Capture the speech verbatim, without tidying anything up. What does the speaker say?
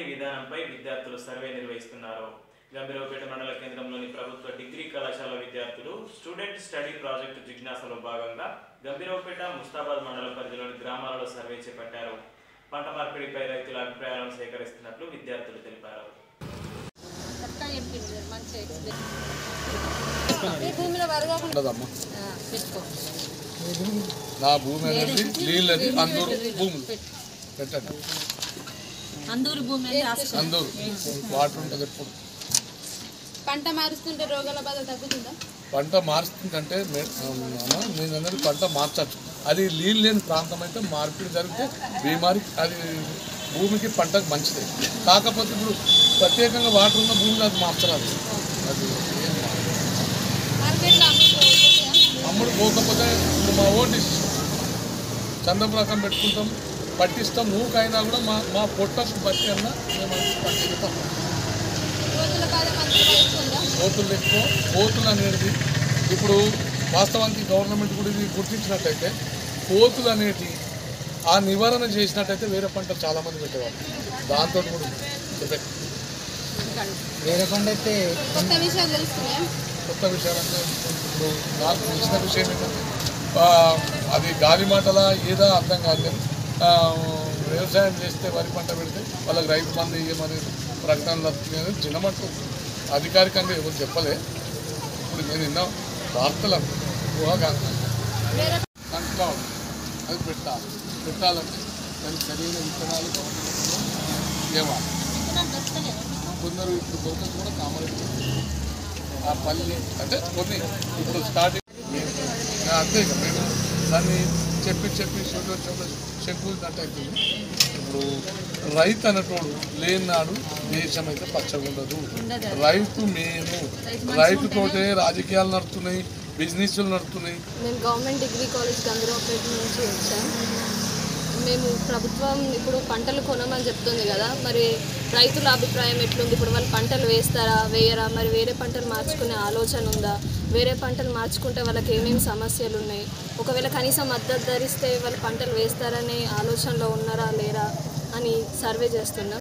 పద్ధతి విధానంపై విద్యార్థులు సర్వే నిర్వహిస్తున్నారు. గంభీరావుపేట మండల కేంద్రంలోని ప్రభుత్వ డిగ్రీ కళాశాల విద్యార్థులు స్టూడెంట్ స్టడీ ప్రాజెక్టు జిజ్ఞాసలో భాగంగా గంభీరావుపేట ముస్తాబాద్ మండల పరిధిలోని గ్రామాలలో సర్వే చేపట్టారు. పంట మార్పిడిపై రైతుల అభిప్రాయాలను సేకరిస్తున్నట్లు విద్యార్థులు తెలిపారు. నా భూమి అనేది నీళ్ళది అందూరు భూములు పెట్టండి. అందూరు భూమి అందూరు వాటర్ ఉంటుంది. ఎప్పుడు పంట మారుస్తుంటే రోగాల బాధ తగ్గుతుందా? పంట మారుస్తుందంటే నేను అందరూ పంట మార్చచ్చు. అది నీళ్ళు లేని ప్రాంతం అయితే మార్పిడి జరిగితే బీమారి అది భూమికి పంటకు మంచిది. కాకపోతే ఇప్పుడు ప్రత్యేకంగా వాటర్ ఉన్న భూమిని అది మార్చరాదు. అది అమ్ముడు పోకపోతే ఇప్పుడు మా ఓటు చంద్రప్రకం పెట్టుకుంటాం, పట్టిస్తాం. నూకైనా కూడా మా మా పొట్టకు బట్టి అన్నా మేము పట్టిస్తాం. కోతులు ఎక్కువ. కోతులు అనేది ఇప్పుడు వాస్తవానికి గవర్నమెంట్ కూడా ఇది గుర్తించినట్టయితే కోతులు అనేటి ఆ నివారణ చేసినట్టయితే వేరే పంటలు చాలామంది పెట్టేవాళ్ళు. దాంతో కూడా వేరే పంట అయితే కొత్త విషయాలు తెలుస్తున్నాయి. కొత్త విషయాలంటే ఇప్పుడు నాకు తెలిసిన విషయం ఏంటంటే అది గాలి మాటలా ఏదా అర్థం కాదు. వ్యవసాయం చేస్తే వరి పంట పెడితే వాళ్ళకి రైతు బంధు ఇవ్వమని ప్రకటనలు వస్తున్నాయని చిన్నమట్టు అధికారికంగా ఎవరు చెప్పలే. ఇప్పుడు నేను విన్నా వార్తలు ఊహగా కంట్లో అది పెట్టాలి. పెట్టాలంటే దానికి సరైన విత్తనాలు గవర్నమెంట్లో ఇవ్వాలి. కొందరు ఇప్పుడు దొరకక కూడా కామరెడ్డి ఆ పల్లి అంటే కొన్ని ఇప్పుడు స్టార్టింగ్ అంతే ఇక మేము దాన్ని చెప్పి చెప్పి చెడు చెడు చెప్పుకున్నట్టయితే ఇప్పుడు రైతు అనేటోడు లేనినాడు దేశం అయితే పచ్చగా ఉండదు. రైతు మేను. రైతుతోటే రాజకీయాలు నడుస్తున్నాయి, బిజినెస్లు నడుస్తున్నాయి. మేము గవర్నమెంట్ డిగ్రీ కాలేజ్ గంభీరావుపేట నుంచి వచ్చాం. మేము ప్రభుత్వం ఇప్పుడు పంటలు కొనమని చెప్తుంది కదా, మరి రైతుల అభిప్రాయం ఎట్లుంది? ఇప్పుడు వాళ్ళు పంటలు వేస్తారా వేయరా? మరి వేరే పంటలు మార్చుకునే ఆలోచన ఉందా? వేరే పంటలు మార్చుకుంటే వాళ్ళకి ఏమేమి సమస్యలు ఉన్నాయి? ఒకవేళ కనీసం మద్దతు ధరిస్తే వాళ్ళు పంటలు వేస్తారనే ఆలోచనలో ఉన్నారా లేరా అని సర్వే చేస్తున్నాం.